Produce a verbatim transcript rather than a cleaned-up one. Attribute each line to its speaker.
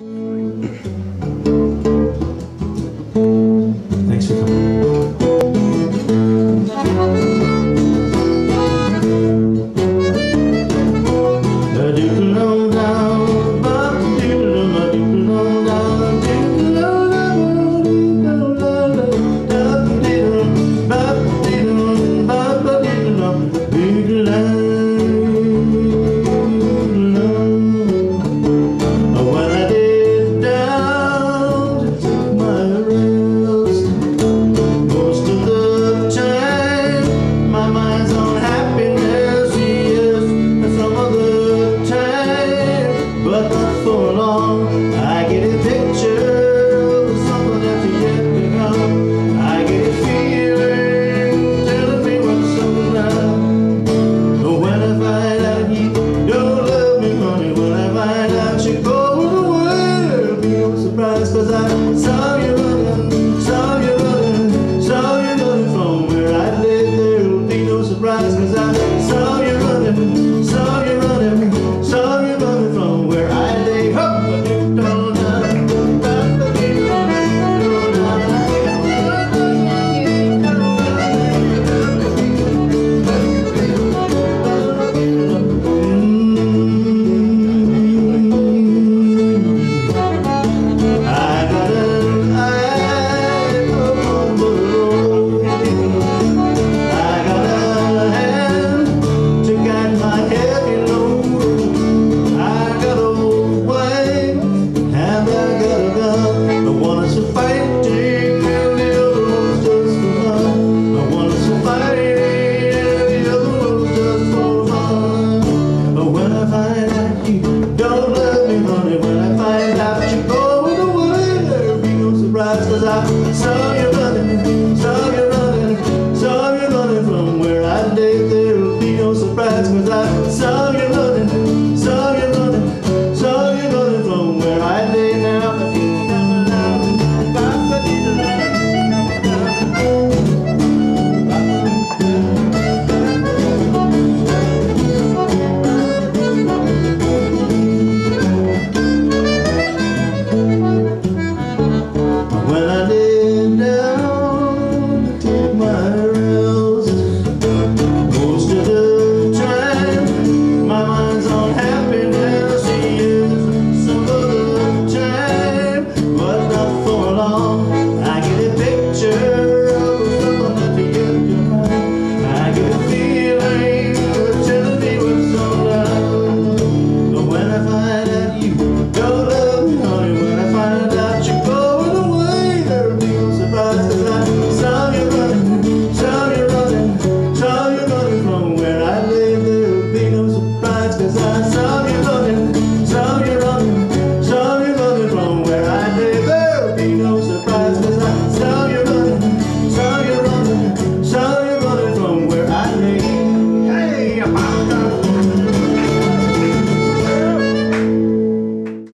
Speaker 1: Thanks for coming. I get a picture of something that's yet to come. I get a feeling telling me what's something now. When I find out you don't love me, honey, when I find out you go away, I'll be surprised, 'cause I saw you